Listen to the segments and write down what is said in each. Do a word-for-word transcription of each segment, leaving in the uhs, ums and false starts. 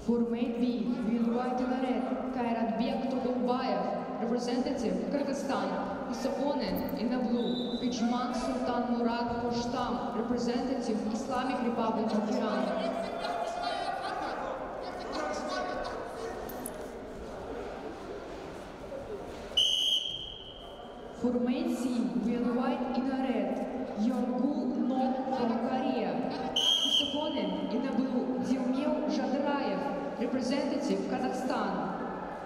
Format B, with white in the red, Kairatbek Togolbayev, representative Kyrgyzstan. His opponent in the blue, Pijman Sultan Murad Poshtam, representative Islamic Republic of Iran. Format C, with white in the red, Yongul Nok from Korea. His opponent in the blue, Dilmil Jadrayev, representative Kazakhstan.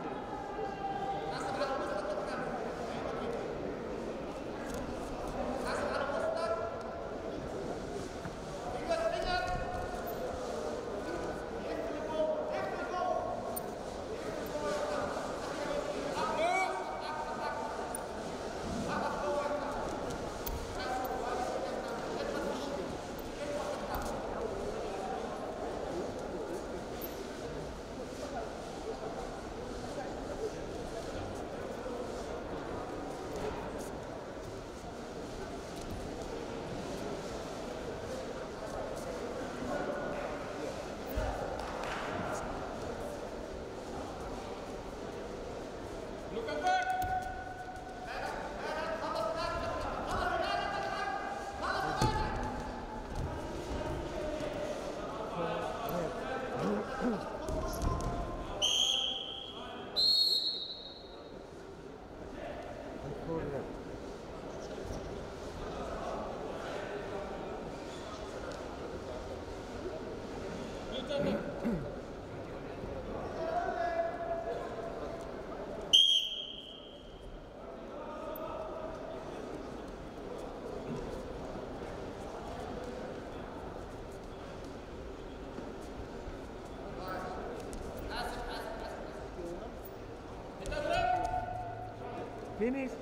Finish.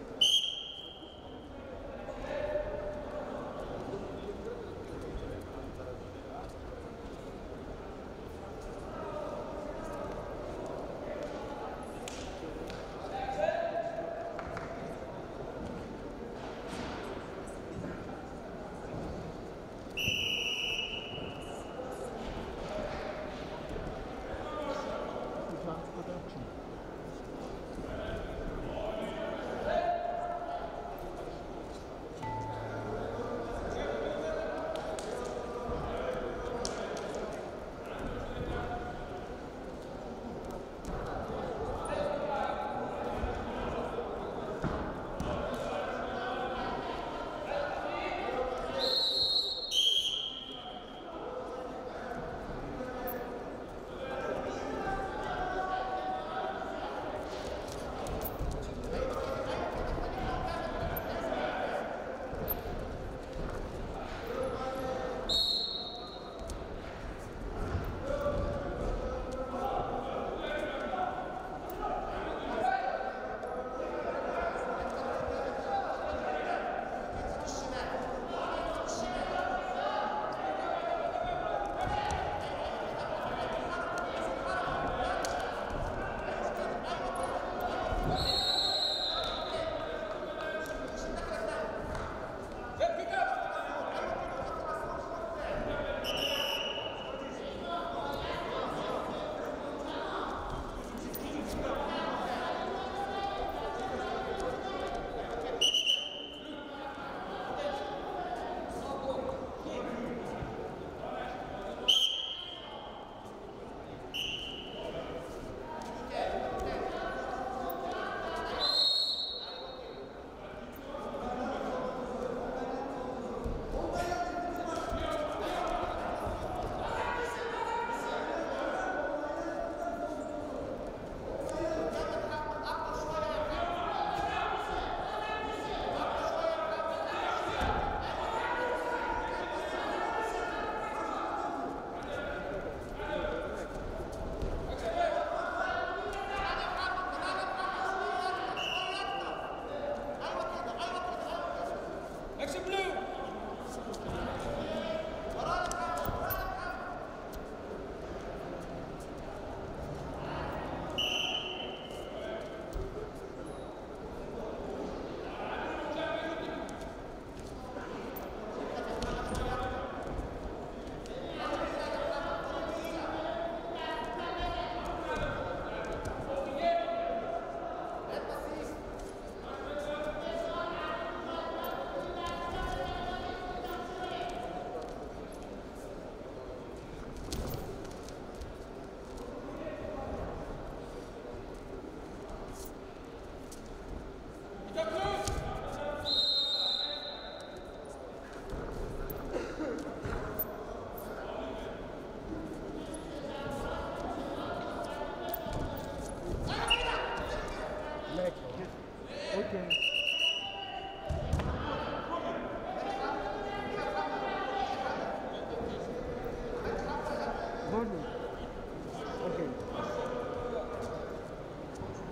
Production.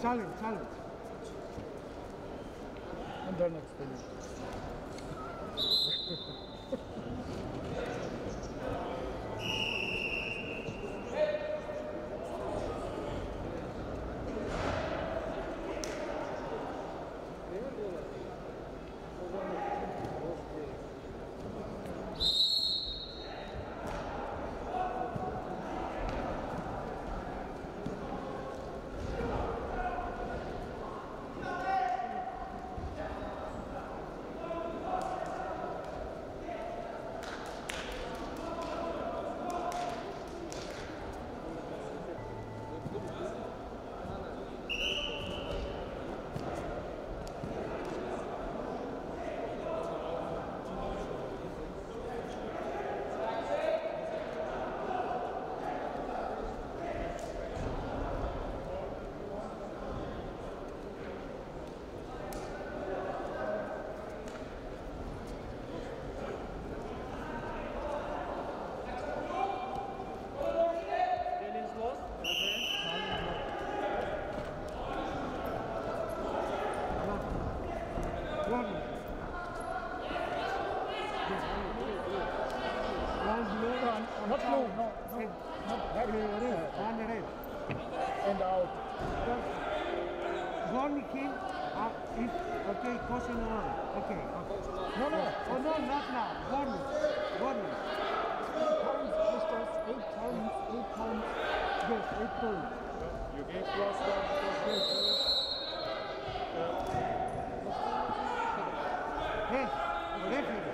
challenge, challenge. And they're not spinning. Warning. One blue, No, not blue, no, no, red. not that. Red, one red. And out. Warning him uh, if, okay, caution on. Okay. No, no. Oh no, not now. Warning. Warning. Eight pounds, Mister Eight pounds, eight pounds. Yes, eight points. You gave plus one because Yes, referee.